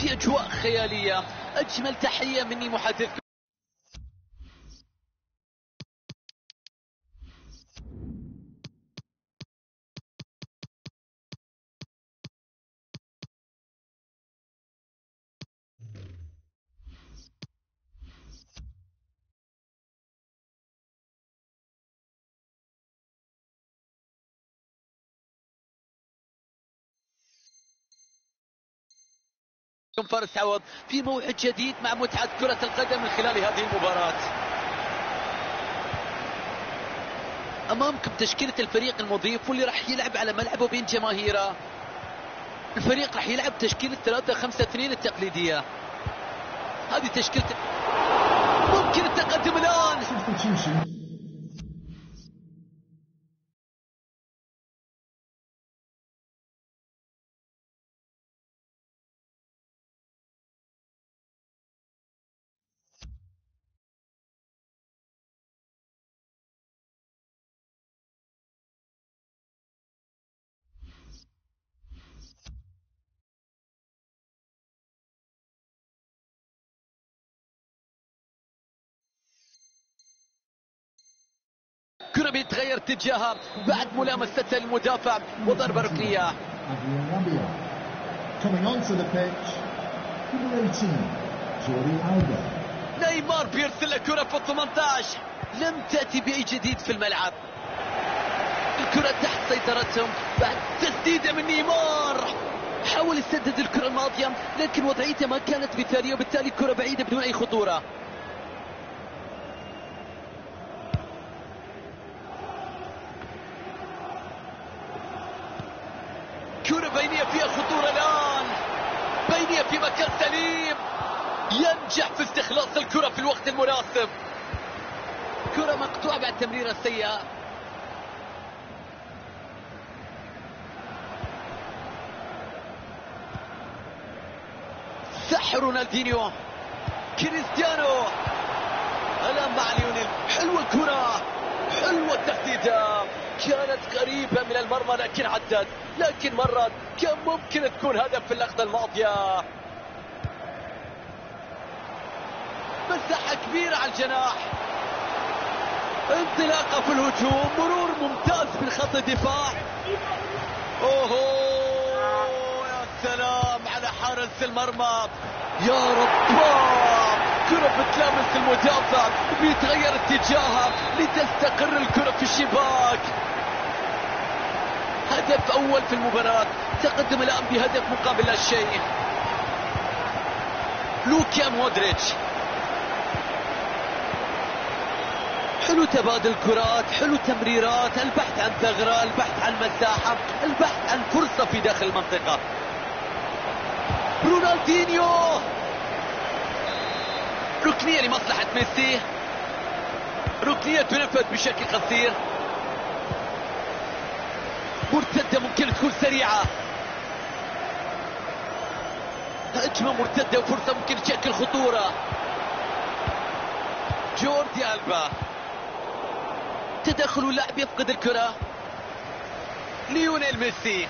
في أجواء خيالية. أجمل تحية مني محدث. فارس عوض في موعد جديد مع متعة كرة القدم من خلال هذه المباراة. أمامكم تشكيلة الفريق المضيف واللي راح يلعب على ملعبه بين جماهيره. الفريق راح يلعب تشكيلة 3-5-2 التقليدية. هذه تشكيلة ممكن التقدم الآن. كرة بيتغير اتجاهها بعد ملامسة المدافع وضربة ركنية. نيمار بيرسل الكرة في 18. لم تأتي بأي جديد في الملعب. الكرة تحت سيطرتهم بعد تسديدة من نيمار. حاول يسدد الكرة الماضية لكن وضعيته ما كانت مثالية وبالتالي الكرة بعيدة بدون أي خطورة. كرة بينية فيها خطورة الآن. بينية في مكان سليم. ينجح في استخلاص الكرة في الوقت المناسب. كرة مقطوعة بعد تمريرة سيئة. صح رونالدينيو. كريستيانو الآن مع ليونيل. حلوة الكرة. حلوة التسديدة. كانت قريبة من المرمى لكن عدت. لكن مرت. كان ممكن تكون هدف في اللحظة الماضية. مساحة كبيرة على الجناح. انطلاقة في الهجوم. مرور ممتاز من خط الدفاع. اوهو يا سلام على حارس المرمى. يا رب. كرة بتلامس المدافع وبيتغير اتجاهها لتستقر الكرة في الشباك. هدف أول في المباراة. تقدم الآن بهدف مقابل لا شيء. لوكا مودريتش. حلو تبادل الكرات. حلو تمريرات. البحث عن ثغرة. البحث عن مساحة. البحث عن فرصة في داخل المنطقة. رونالدينيو. ركنية لمصلحة ميسي. ركنية تنفذ بشكل قصير. مرتدة ممكن تكون سريعة. هجمة مرتدة وفرصة ممكن تشكل خطورة. جوردي ألبا. تدخل اللاعب يفقد الكرة. ليونيل ميسي.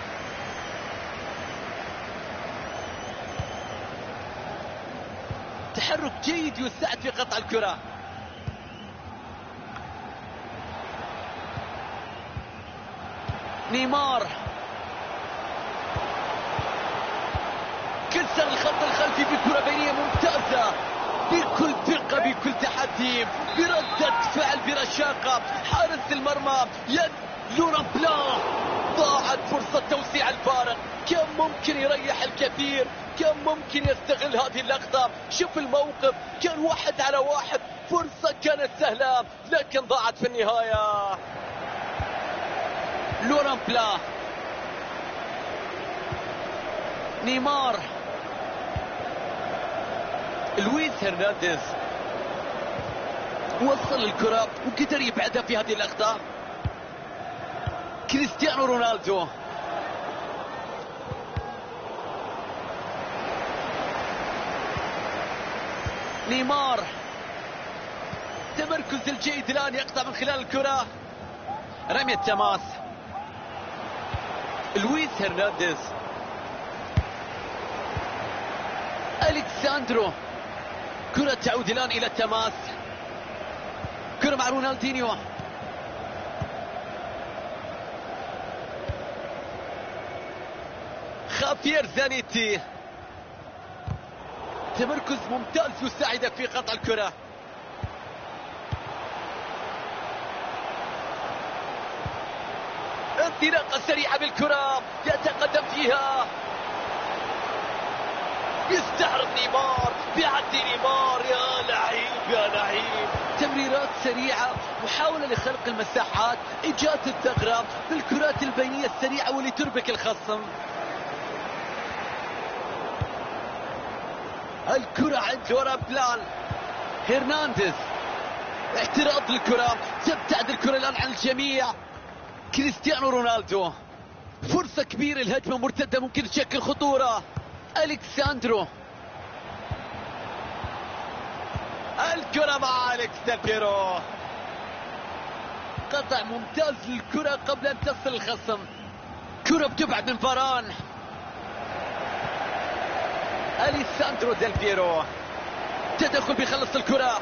تحرك جيد يساعد في قطع الكرة. نيمار كسر الخط الخلفي بكرة بينية ممتازة بكل ثقة بكل تحدي بردة فعل برشاقة. حارس المرمى يد لوران بلان. ضاعت فرصة توسيع الفارق. كان ممكن يريح الكثير. كان ممكن يستغل هذه اللقطة. شوف الموقف. كان 1-على-1. فرصة كانت سهلة لكن ضاعت في النهاية. لوران بلا. نيمار. لويس هرنانديز وصل الكرة وقدر يبعدها في هذه اللقطة. كريستيانو رونالدو. نيمار. تمركز الجيد الآن يقطع من خلال الكرة. رمية تماس. لويس هرنانديز. أليكساندرو. كرة تعود الآن إلى التماس. كرة مع رونالدينيو. خافير زانيتي. تمركز ممتاز يساعد في قطع الكرة. انطلاقة سريعة بالكرة، يتقدم فيها، يستعرض نيمار، بيعدي نيمار. يا لعيب يا لعيب. تمريرات سريعة، محاولة لخلق المساحات، إيجاد الثغرة بالكرات البينية السريعة واللي تربك الخصم. الكرة عند لورا بلان. هرنانديز، اعتراض الكرة، تبتعد الكرة الآن عن الجميع. كريستيانو رونالدو، فرصة كبيرة، الهجمة مرتدة ممكن تشكل خطورة. أليكساندرو، الكرة مع أليكس ديل بيرو. قطع ممتاز للكرة قبل أن تصل الخصم. كرة بتبعد من فاران. أليساندرو ديل بيرو، تدخل بيخلص الكرة.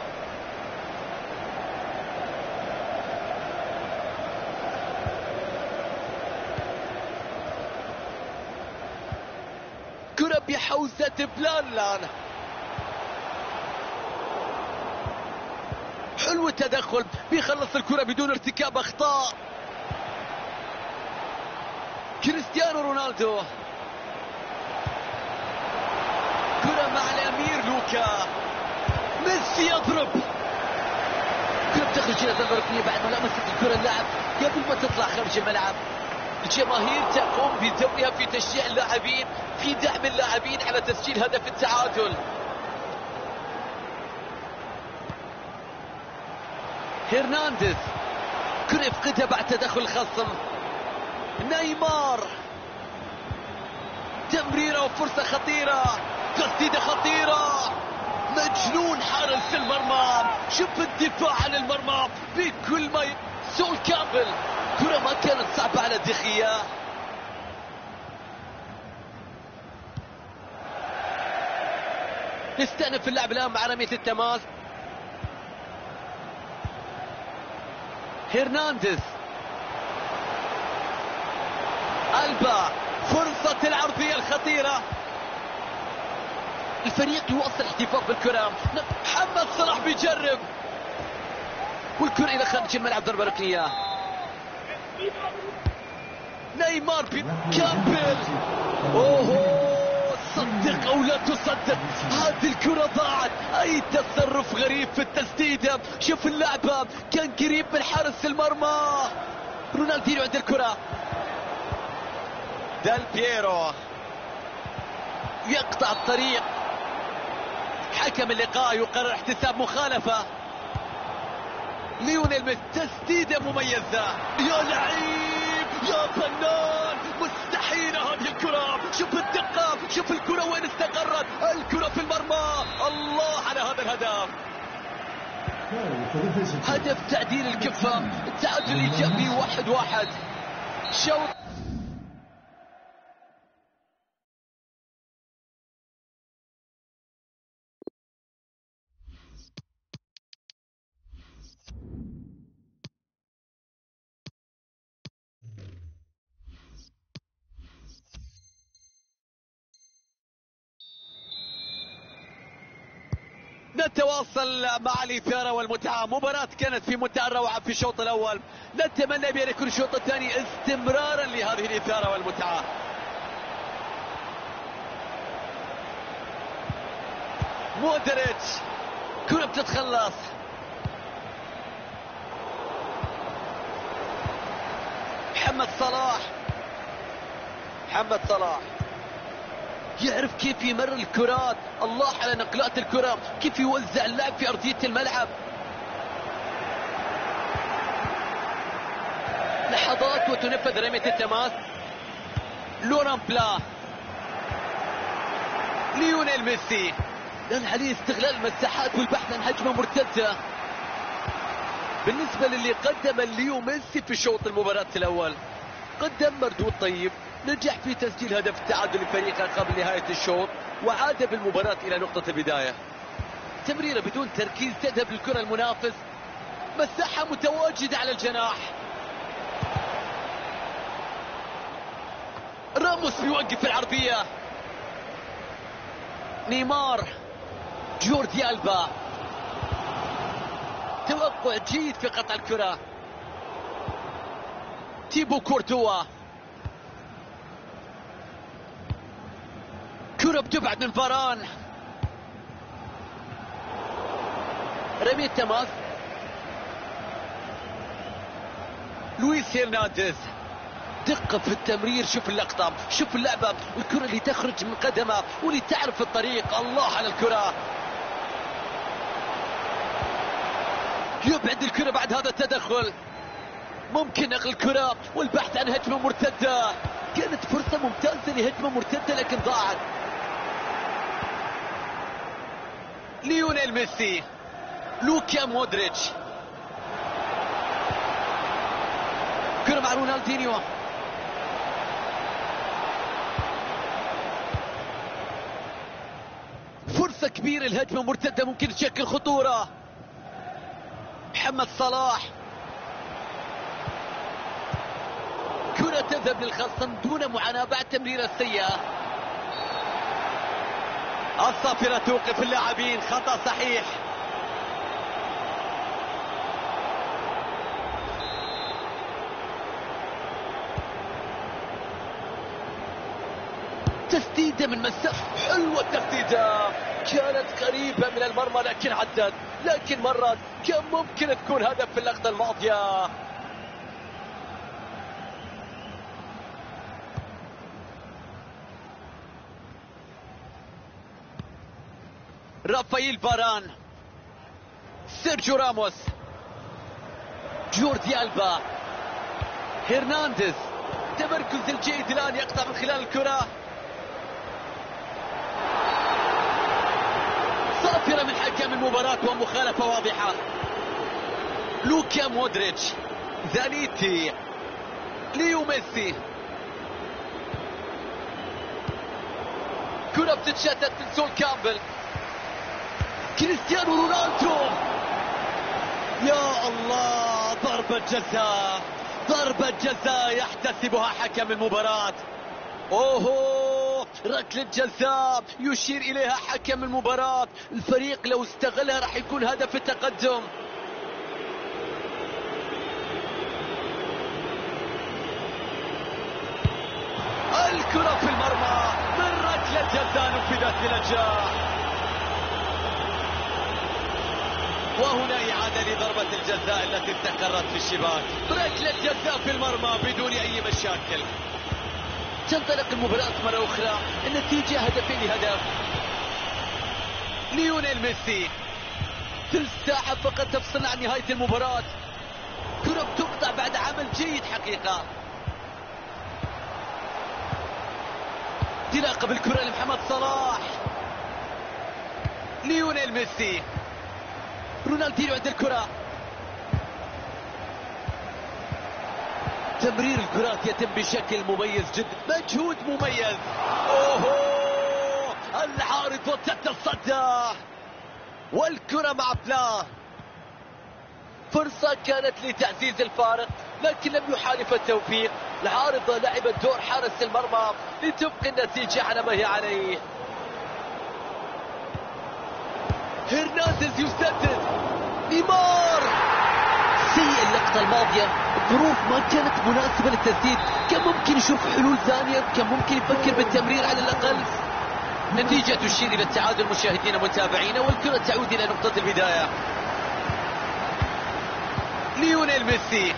كرة بحوزة بلان. حلو التدخل، بيخلص الكرة بدون ارتكاب أخطاء. كريستيانو رونالدو، كرة مع الأمير لوكا. ميسي يضرب. كرة بتخرج إلى ضربة ركنية بعد ما لمست الكرة اللاعب قبل ما تطلع خارج الملعب. الجماهير تقوم بدورها في تشجيع اللاعبين، في دعم اللاعبين على تسجيل هدف التعادل. هرنانديز، كرة يفقدها بعد تدخل الخصم. نيمار، تمريرة وفرصة خطيرة، تسديدة خطيرة. مجنون حارس المرمى، شوف الدفاع عن المرمى بكل ما سول كامبل. كرة ما كانت صعبة على دخيا. يستأنف اللعب الآن مع رمية التماس. هرنانديز، ألبا، فرصة العرضية الخطيرة. الفريق يواصل احتفاظ بالكرة. محمد صلاح بيجرب، والكرة إلى خارج الملعب، ضربة ركنية. نيمار كامبل. اوه، صدق او لا تصدق، هذه الكرة ضاعت. اي تصرف غريب في التسديدة. شوف اللعبة، كان قريب من حارس المرمى. رونالدينيو عند الكرة. ديل بيرو يقطع الطريق. حكم اللقاء يقرر احتساب مخالفة. ليونيل ميسي، تسديدة مميزة. يا لعيب يا فنان، مستحيلة هذه الكرة. شوف الدقة، شوف الكرة وين استقرت. الكرة في المرمى. الله على هذا الهدف. هدف تعديل الكفة، التعادل الإيجابي 1-1. شوط نتواصل مع الإثارة والمتعة. مباراة كانت في منتهى الروعة في الشوط الأول. نتمنى بأن يكون الشوط الثاني استمرارا لهذه الإثارة والمتعة. مودريتش، كرة بتتخلص. محمد صلاح. محمد صلاح يعرف كيف يمر الكرات. الله على نقلات الكرة، كيف يوزع اللعب في أرضية الملعب. لحظات وتنفذ رمية التماس. لوران بلا. ليونيل ميسي، الآن عليه استغلال المساحات والبحث عن هجمة مرتدة. بالنسبة للي قدم ليو ميسي في شوط المباراة الأول، قدم مردود طيب، نجح في تسجيل هدف التعادل لفريقه قبل نهاية الشوط. وعاد بالمباراة إلى نقطة البداية. تمريرة بدون تركيز تذهب للكرة المنافس، مساحة متواجدة على الجناح. راموس بيوقف العرضية. نيمار، جوردي ألبا، توقع جيد في قطع الكرة. تيبو كورتوا، كرة بتبعد من فاران. رمي التماس. لويس هرنانديز، دقة في التمرير. شوف اللقطة، شوف اللعبة، الكرة اللي تخرج من قدمه واللي تعرف الطريق. الله على الكرة، يبعد الكرة بعد هذا التدخل. ممكن نقل الكرة والبحث عن هجمة مرتدة. كانت فرصة ممتازة لهجمة مرتدة لكن ضاعت. ليونيل ميسي، لوكا مودريتش، كرة مع رونالدينيو. فرصة كبيرة، الهجمة مرتدة ممكن تشكل خطورة. محمد صلاح، كرة تذهب للخصم دون معاناة بعد تمريرة سيئة. الصافرة توقف اللاعبين، خطأ صحيح. تسديدة من مسافة حلوة. التسديدة كانت قريبة من المرمى لكن عدت، لكن مرت. كان ممكن تكون هدف في اللقطة الماضية. رافائيل فاران، سيرجيو راموس، جوردي ألبا، هرنانديز، تمركز الجيد الآن يقطع من خلال الكرة. صافرة من حكم المباراة ومخالفة واضحة. لوكا مودريتش، زانيتي، ليو ميسي، كرة بتتشتت من سول كامبل. كريستيانو رونالدو، يا الله، ضربة جزاء، ضربة جزاء يحتسبها حكم المباراة. اوهو، ركلة جزاء يشير اليها حكم المباراة. الفريق لو استغلها راح يكون هدف التقدم. الكرة في المرمى من ركلة جزاء نفذت بنجاح. وهنا إعادة لضربة الجزاء التي استقرت في الشباك. ركلة جزاء في المرمى بدون أي مشاكل. تنطلق المباراة مرة أخرى، النتيجة هدفين لهدف. ليونيل ميسي، ثلث ساعة فقط تفصلنا عن نهاية المباراة. كرة بتقطع بعد عمل جيد حقيقة. انطلاقة بالكرة لمحمد صلاح. ليونيل ميسي، رونالدينيو عند الكرة. تمرير الكرات يتم بشكل مميز جدا، مجهود مميز. اوهو، العارضة تتصدى والكرة مع بلا. فرصة كانت لتعزيز الفارق لكن لم يحالف التوفيق. العارضة لعبت دور حارس المرمى لتبقي النتيجة على ما هي عليه. هرنانديز يسدد. نيمار، سيء اللقطة الماضية، الظروف ما كانت مناسبة للتسديد. كان ممكن يشوف حلول ثانية، كان ممكن يفكر بالتمرير على الأقل. نتيجة تشير إلى التعادل مشاهدينا ومتابعينا، والكرة تعود إلى نقطة البداية. ليونيل ميسي،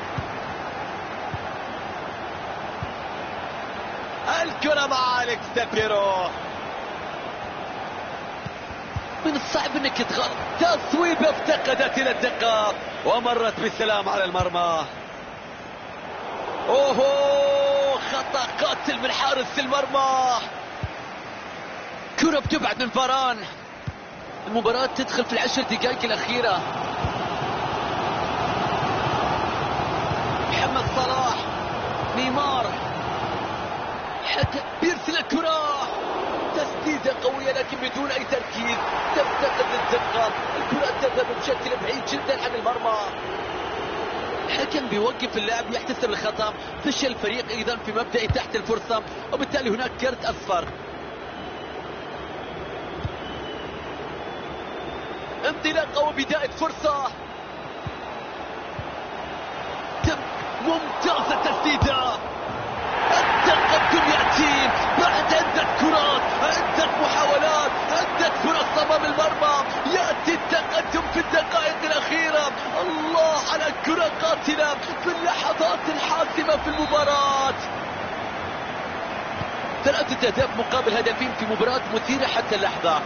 الكرة مع أليكس ديل بيرو. من الصعب انك تغلط. تصويبة افتقدت الى الدقة ومرت بالسلام على المرمى. اوهو، خطأ قاتل من حارس المرمى. كرة بتبعد من فاران. المباراة تدخل في العشر دقائق الأخيرة. محمد صلاح، نيمار، حتى بيرسل الكرة. تسديدة قوية لكن بدون أي تركيز، تفتقد للدقة، الكرة تذهب بشكل بعيد جدا عن المرمى. الحكم بيوقف اللعب يحتسب الخطأ، فشل الفريق أيضا في مبدأ تحت الفرصة، وبالتالي هناك كرت أصفر. انطلاقة وبداية فرصة، ممتازة تسديدة، التقدم يأتي بعد عدة كرات، عدة محاولات، عدة فرص أمام المرمى، يأتي التقدم في الدقائق الأخيرة. الله على كرة قاتلة في اللحظات الحاسمة في المباراة. 3 أهداف مقابل هدفين في مباراة مثيرة حتى اللحظة.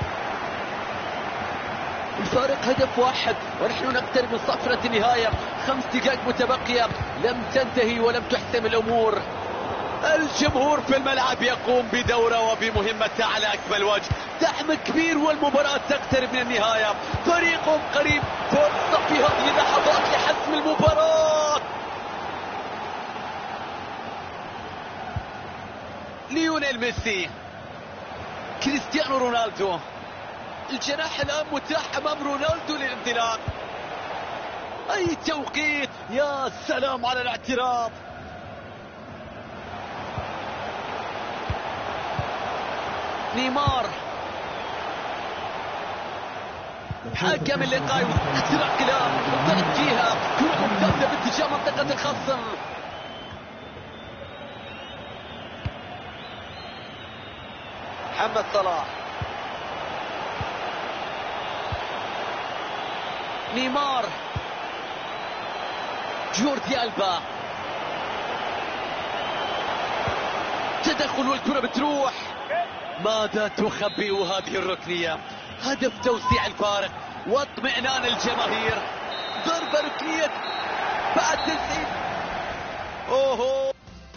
الفارق هدف واحد ونحن نقترب من صفرة النهاية. 5 دقائق متبقية، لم تنتهي ولم تحسم الأمور. الجمهور في الملعب يقوم بدوره وبمهمته على أكمل وجه، دعم كبير والمباراة تقترب من النهاية. فريقهم قريب، فرصة في هذه اللحظات لحسم المباراة. ليونيل ميسي، كريستيانو رونالدو، الجناح الآن متاح أمام رونالدو للانطلاق. أي توقيت، يا سلام على الاعتراض. نيمار، حكم اللقاء اختراق انطلق فيها، كرة ممتازة باتجاه منطقة الخصم. محمد صلاح، نيمار، جوردي ألبا، تدخل والكرة بتروح. ماذا تخبئ هذه الركنية؟ هدف توسيع الفارق واطمئنان الجماهير. ضربة ركنية بعد 90. اوهو،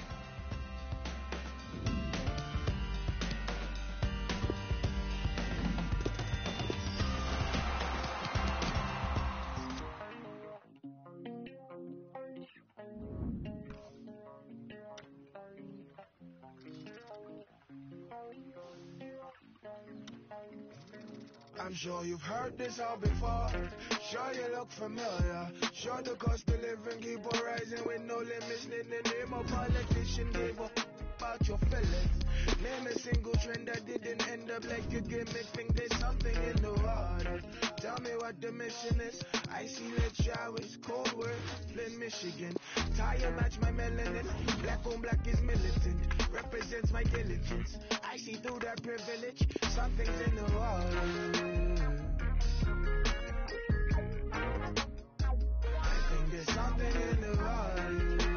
I'm sure you've heard this all before. Sure you look familiar. Sure the cost of living keep on rising with no limits. In the name of politician, give up about your feelings. Name a single trend that didn't end up like a gimmick. Think there's something in the water. Tell me what the mission is. Icy lit showers, cold words, Flint, Michigan. Tire match my melanin. Black on black is militant. Represents my diligence. I see through that privilege. Something's in the water. I think there's something in the water.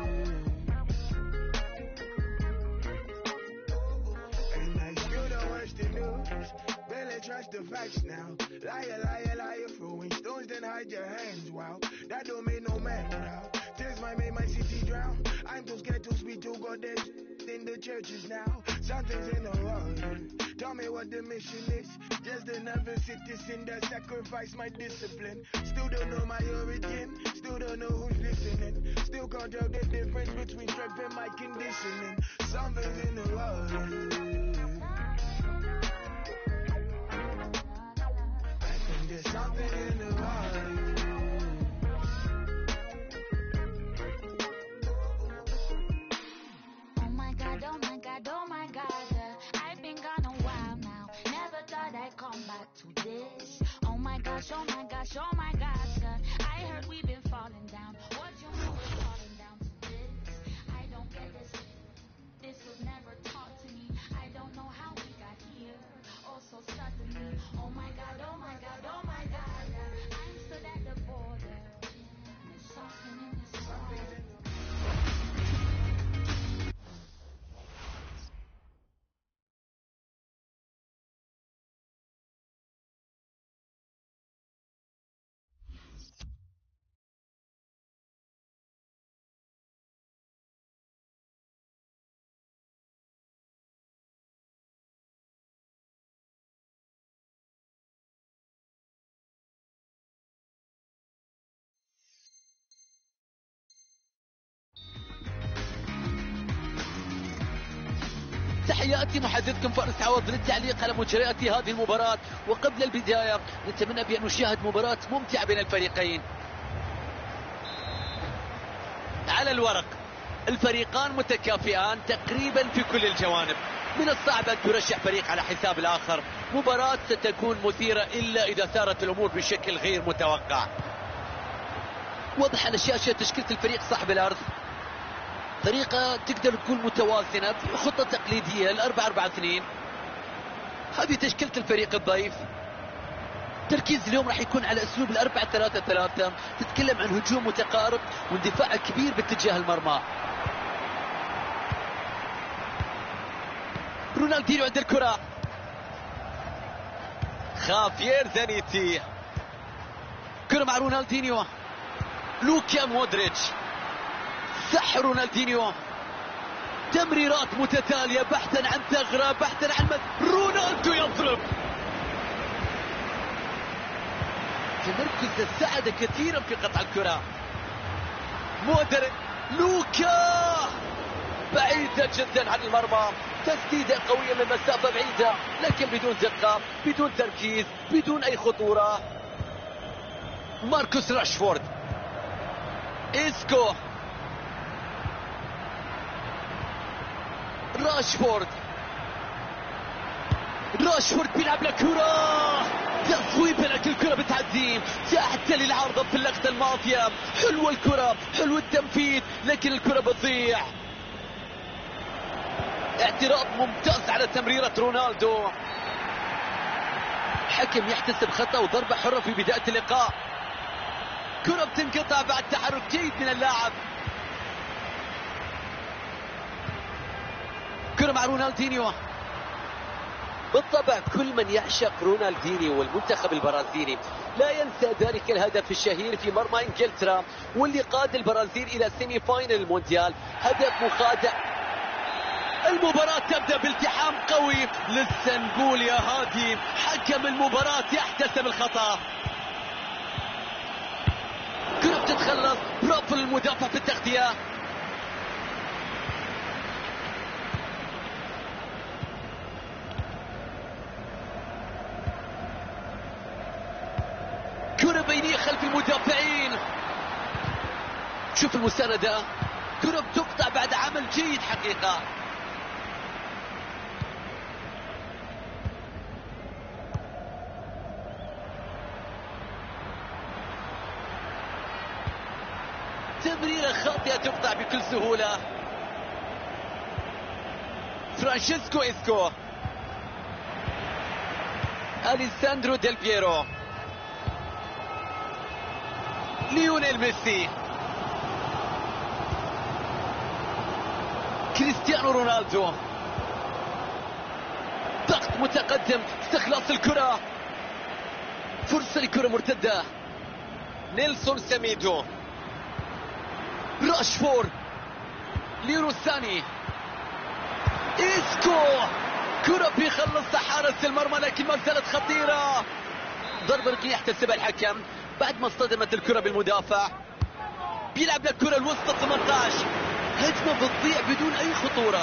And like you don't watch the news. Barely trust the facts now. Liar, liar, liar, throwing stones, then hide your hands. Wow, that don't make no man proud. Tears might make my city drown. I'm too scared to speak to God. There's in the churches now. Something's in the water. Tell me what the mission is. Just another citizen that sacrificed my discipline. Still don't know my origin. Still don't know who's listening. Still can't tell the difference between strength and my conditioning. Something's in the water. There's something in the water. Oh my God, oh my God, oh my God. I've been gone a while now. Never thought I'd come back to this. Oh my gosh, oh my gosh, oh my gosh. I heard we've been falling down. What you mean we're falling down to this? I don't get this. This was never taught to me. I don't know how we got here. Oh, so suddenly. Oh my God, oh my God, oh my God. I'm stood at the border. There's something in this water. تحياتي محدثكم فارس عوض للتعليق على مجريات هذه المباراة. وقبل البداية نتمنى بأن نشاهد مباراة ممتعة بين الفريقين. على الورق الفريقان متكافئان تقريبا في كل الجوانب، من الصعب أن ترشح فريق على حساب الآخر. مباراة ستكون مثيرة إلا إذا سارت الأمور بشكل غير متوقع. وضح على الشاشة تشكيلة الفريق صاحب الأرض، طريقة تقدر تكون متوازنة، خطة تقليدية 4-4-2. هذه تشكيلة الفريق الضيف. تركيز اليوم راح يكون على أسلوب 4-3-3، تتكلم عن هجوم متقارب واندفاع كبير باتجاه المرمى. رونالدينيو عند الكرة، خافير زانيتي، كرة مع رونالدينيو، لوكا مودريتش، سح رونالدينيو، تمريرات متتالية بحثا عن ثغرة، بحثا عن رونالدو يضرب. تمركز ساعد كثيرا في قطع الكرة. مودريتش، لوكا بعيدة جدا عن المرمى، تسديدة قوية من مسافة بعيدة لكن بدون دقة، بدون تركيز، بدون أي خطورة. ماركوس راشفورد، إسكو، راشفورد بيلعب لكرة، تصويب لكن الكرة بتعدي تحت للعارضة في اللقطة الماضية. حلوة الكرة، حلو التنفيذ، لكن الكرة بتضيع. اعتراض ممتاز على تمريرة رونالدو. حكم يحتسب خطأ وضربة حرة في بداية اللقاء. كرة بتنقطع بعد تحرك جيد من اللاعب. كرة مع رونالدينيو. بالطبع كل من يعشق رونالدينيو والمنتخب البرازيلي لا ينسى ذلك الهدف الشهير في مرمى انجلترا واللي قاد البرازيل الى سيمي فاينل المونديال. هدف مخادع. المباراة تبدأ بالتحام قوي، لسه نقول يا هادي حكم المباراة يحتسب الخطأ. كرة بتتخلص، برافو المدافع في التغطية. كرة بينية خلف المدافعين، شوف المساندة. كرة بتقطع بعد عمل جيد حقيقة. تمريرة خاطئة تقطع بكل سهولة. فرانشيسكو إسكو، أليساندرو ديل بييرو، ليونيل ميسي، كريستيانو رونالدو، ضغط متقدم، استخلاص الكرة، فرصة لكرة مرتدة. نيلسون سيميدو، راشفورد، ليرو ساني، إسكو، كرة بيخلص حارس المرمى لكن ما زالت خطيرة. ضربة ركنية يحتسبها الحكم بعد ما اصطدمت الكرة بالمدافع. بيلعب للكرة الوسط 18، هجمة بتضيع بدون أي خطورة،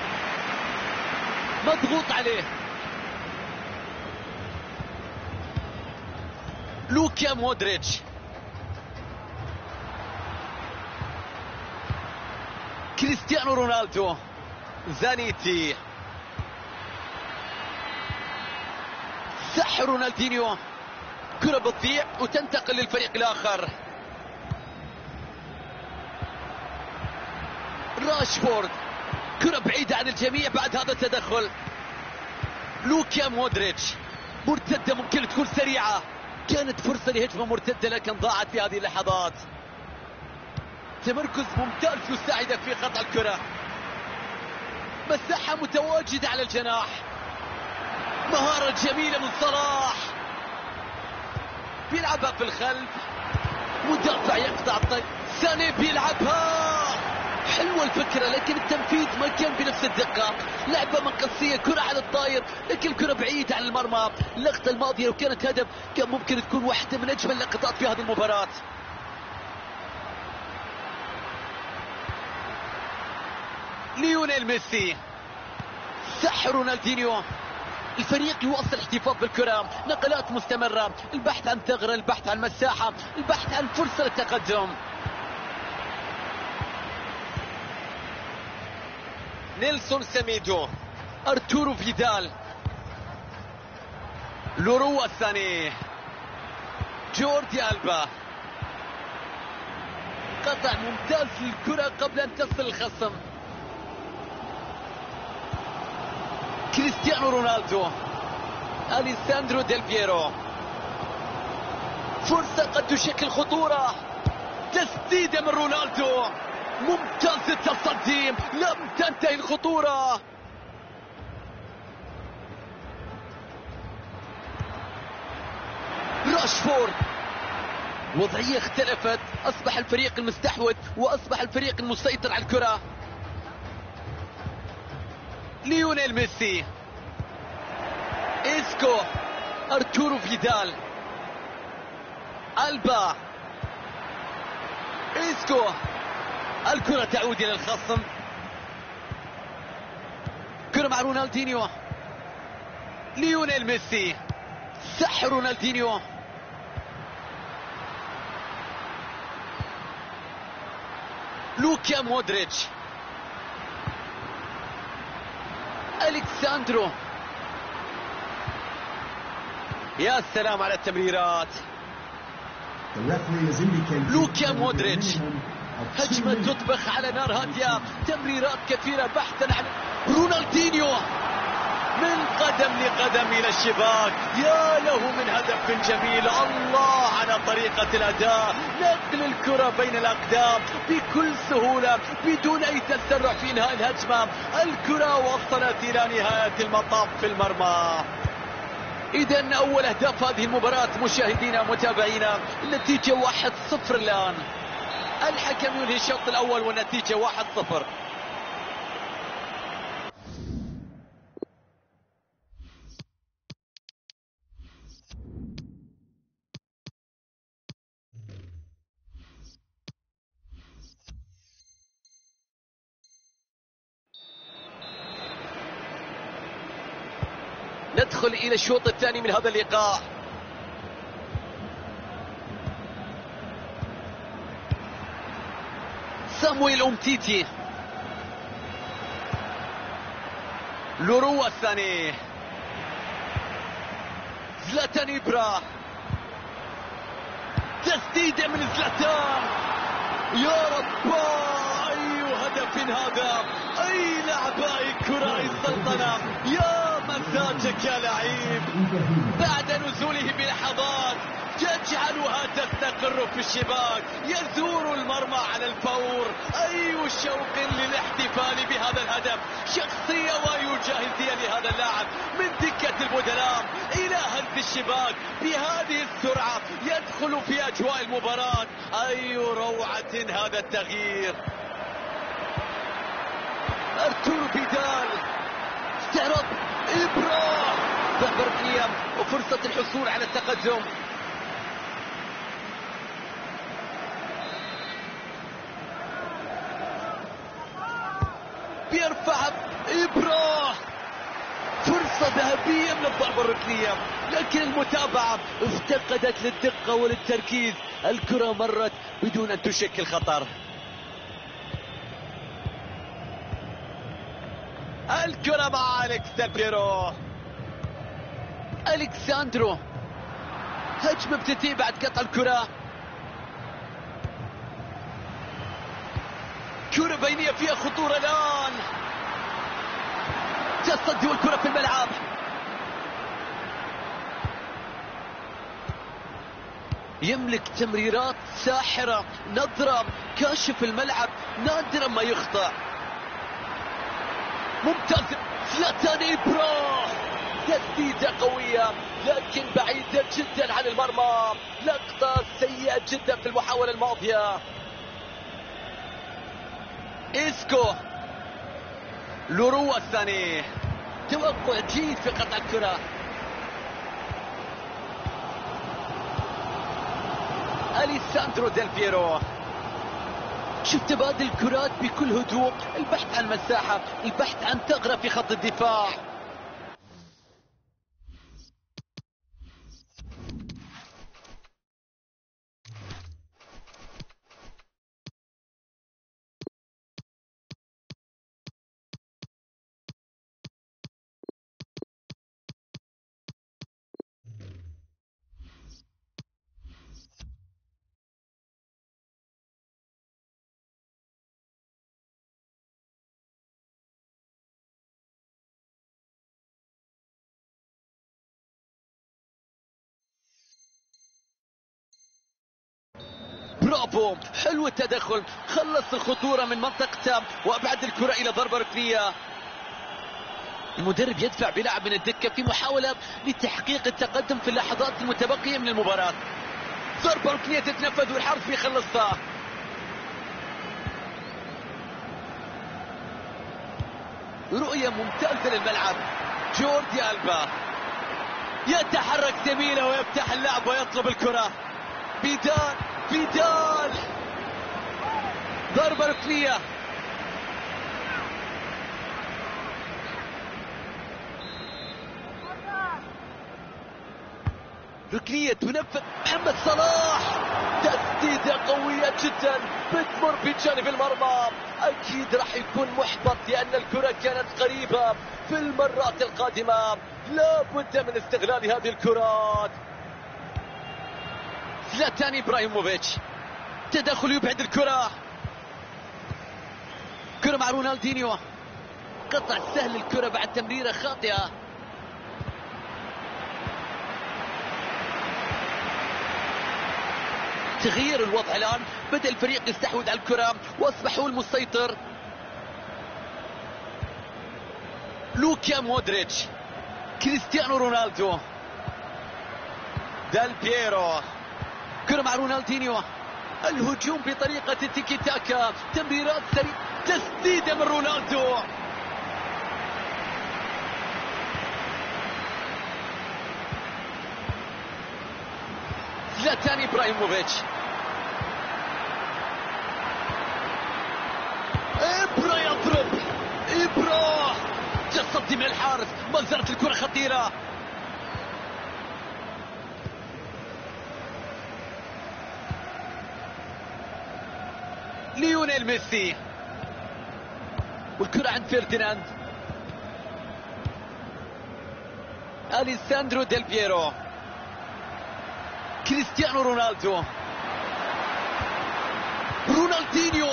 مضغوط عليه. لوكا مودريتش، كريستيانو رونالدو، زانيتي، سح رونالدينيو، كرة بتضيع وتنتقل للفريق الآخر. راشفورد، كرة بعيدة عن الجميع بعد هذا التدخل. لوكا مودريتش، مرتدة ممكن تكون سريعة، كانت فرصة لهجمة مرتدة لكن ضاعت في هذه اللحظات. تمركز ممتاز يساعدك في قطع الكرة. مساحة متواجدة على الجناح، مهارة جميلة من صلاح، بيلعبها في الخلف، مدافع يقطع الطريق، ساني بيلعبها. حلوة الفكرة لكن التنفيذ ما كان بنفس الدقة. لعبة مقصية، كرة على الطاير لكن الكرة بعيدة عن المرمى. اللقطة الماضية لو كانت هدف كان ممكن تكون واحدة من أجمل اللقطات في هذه المباراة. ليونيل ميسي، سحر رونالدينيو. الفريق يواصل الاحتفاظ بالكرة، نقلات مستمرة، البحث عن ثغرة، البحث عن مساحة، البحث عن فرصة للتقدم. نيلسون سيميدو، أرتورو فيدال، لوروا الثاني، جوردي ألبا. قطع ممتاز للكرة قبل أن تصل الخصم. كريستيانو رونالدو، أليساندرو ديل بييرو، فرصة قد تشكل خطورة. تسديدة من رونالدو، ممتاز التصدي، لم تنتهي الخطورة. راشفورد، وضعية اختلفت، أصبح الفريق المستحوذ وأصبح الفريق المسيطر على الكرة. ليونيل ميسي، إسكو، أرتورو فيدال، ألبا، إسكو، الكرة تعود إلى الخصم. كرة مع رونالدينيو، ليونيل ميسي، سحر رونالدينيو. لوكا مودريتش، ألكساندرو. يا سلام على التمريرات. لوكا مودريتش، هجمة تطبخ على نار هادية، تمريرات كثيرة بحثا عن رونالدينيو، من قدم لقدم إلى الشباك. يا له من هدف جميل، الله على طريقة الأداء، نقل الكرة بين الأقدام بكل سهولة بدون أي تسرع في إنهاء الهجمة. الكرة وصلت إلى نهاية المطاف في المرمى. إذن أول أهداف هذه المباراة مشاهدينا متابعينا، النتيجة 1-0 الآن. الحكم ينهي الشوط الأول والنتيجة 1-0. ندخل إلى الشوط الثاني من هذا اللقاء. سامويل أومتيتي، لوروا الثاني، زلاتان إبرا، تسديدة من زلاتان. يا رب، أي هدف هذا، أي لعبة، أي كرة، أي سلطنة. يا مزاجك يا لعيب، بعد نزوله بلحظات يجعلها تستقر في الشباك، يزور المرمى على الفور. أي شوق للاحتفال بهذا الهدف، شخصية وجاهزية لهذا اللاعب من دكة البدلاء إلى هز الشباك بهذه السرعة، يدخل في أجواء المباراة. أي روعة هذا التغيير. أرتورو فيدال، استعراض إبرا، ضربة ركنية وفرصة الحصول على التقدم. بيرفع إبرا، فرصة ذهبية من الضربة الركنية، لكن المتابعة افتقدت للدقة وللتركيز. الكرة مرت بدون أن تشكل خطر. الكرة مع أليكس ديل بييرو، ألكساندرو، هجمة بتنتهي بعد قطع الكرة. كرة بينية فيها خطورة الآن، تصدي والكرة في الملعب. يملك تمريرات ساحرة، نظرة كاشف الملعب، نادرا ما يخطأ. ممتاز، زلاتان إبرا، تسديدة قوية لكن بعيدة جدا عن المرمى. لقطة سيئة جدا في المحاولة الماضية. إسكو، لوروا الثاني، توقع جيد في قطع الكرة. أليساندرو ديل بييرو، شوف تبادل الكرات بكل هدوء، البحث عن مساحة، البحث عن ثغرة في خط الدفاع. برافو، حلو التدخل، خلص الخطورة من منطقته وأبعد الكرة إلى ضربة ركنية. المدرب يدفع بلاعب من الدكة في محاولة لتحقيق التقدم في اللحظات المتبقية من المباراة. ضربة ركنية تتنفذ والحارس بيخلصها. رؤية ممتازة للملعب. جوردي ألبا يتحرك زميله ويفتح اللعب ويطلب الكرة. فيدال ضربة ركنية. ركنية تنفذ. محمد صلاح تسديدة قوية جدا بتمر في جانب المرمى. أكيد راح يكون محبط لأن الكرة كانت قريبة. في المرات القادمة لا بد من استغلال هذه الكرات. زلاتان إبراهيموفيتش تدخل يبعد الكرة. كرة مع رونالدينيو، قطع سهل الكرة بعد تمريرة خاطئة. تغيير الوضع الآن، بدأ الفريق يستحوذ على الكرة وأصبح هو المسيطر. لوكا مودريتش، كريستيانو رونالدو، دال بييرو، كرة مع رونالدينيو، الهجوم بطريقة التيكي تاكا، تمريرات سريعة، تسديدة من رونالدو. زلاتان إبراهيموفيتش، إبرا يضرب، إبرا تصدي من الحارس، ما زالت الكرة خطيرة. ليونيل ميسي والكرة عند فيرديناند. أليساندرو ديل بييرو، كريستيانو رونالدو، رونالدينيو،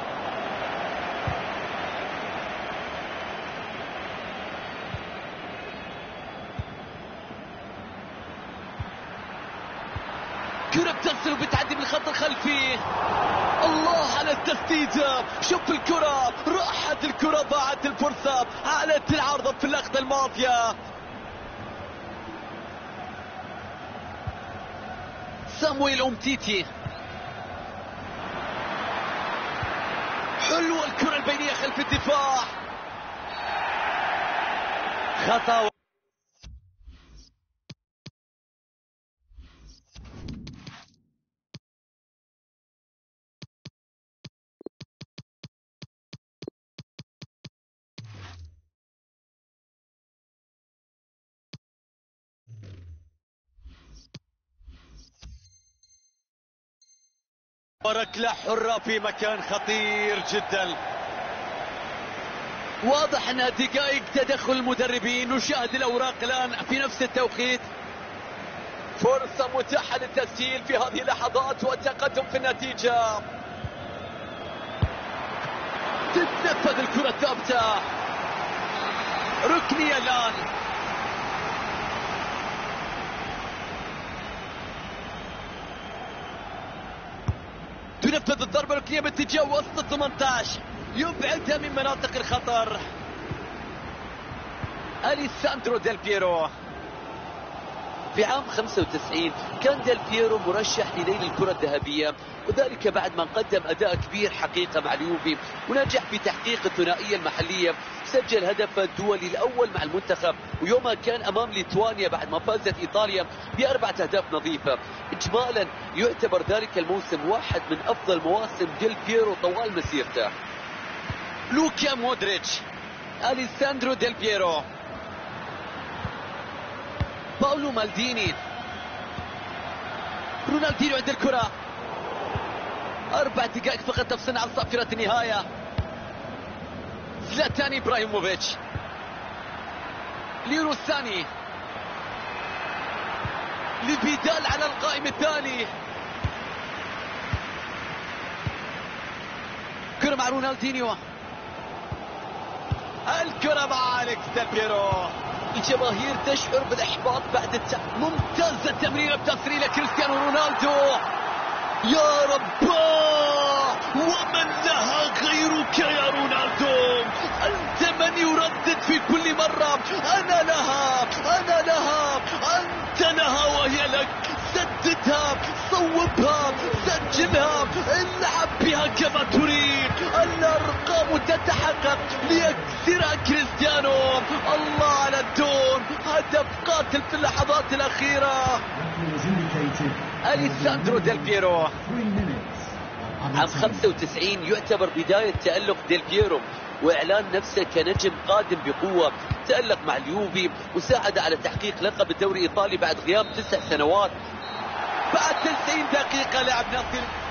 كرة بتصل وبتعدي من الخط الخلفي. الله على التسديدة، شوف الكرة، راحت الكرة، ضاعت الفرصة، علت العارضة في اللقطة الماضية. سامويل أومتيتي، حلوة الكرة البينية خلف الدفاع، خطأ. ركلة حرة في مكان خطير جدا. واضح انها دقائق تدخل المدربين. نشاهد الاوراق الان في نفس التوقيت. فرصة متاحة للتسجيل في هذه اللحظات والتقدم في النتيجة. تتنفذ الكرة ثابتة، ركنية الان. تنفذ الضربة الركنية باتجاه وسط ال 18، يبعدها من مناطق الخطر. أليساندرو ديل بييرو، في عام 95 كان ديل بييرو مرشح لنيل الكرة الذهبية، وذلك بعد ما قدم أداء كبير حقيقة مع اليوفي ونجح في تحقيق الثنائية المحلية. سجل هدف الدولي الأول مع المنتخب، ويومها كان أمام ليتوانيا بعد ما فازت إيطاليا ب4 أهداف نظيفة. إجمالا يعتبر ذلك الموسم واحد من أفضل مواسم ديل بييرو طوال مسيرته. لوكا مودريتش، أليساندرو ديل بييرو، باولو مالديني، رونالدينيو عند الكرة. 4 دقائق فقط تفصلنا عن صافرة النهاية. زلاتان إبراهيموفيتش، ليرو الثاني لفيدال على القائم الثاني. كرة مع رونالدينيو، الكرة مع أليكس ديل بييرو. الجماهير تشعر بالإحباط بعد ممتازة تمريرة بتسريلة كريستيانو رونالدو. يا رباه، ومن لها غيرك يا رونالدو؟ أنت من يردد في كل مرة أنا لها أنا لها، أنت لها وهي لك. سددها، صوبها، سجلها، العب بها كما تريد. الأرقام تتحقق ليكسرها كريستيانو. الله على الدون، هدف قاتل في اللحظات الأخيرة. أليساندرو ديل بييرو. عام 95 يعتبر بداية تألق ديل بييرو وإعلان نفسه كنجم قادم بقوة. تألق مع اليوفي وساعد على تحقيق لقب الدوري الإيطالي بعد غياب 9 سنوات. بعد 90 دقيقة لعب ناصر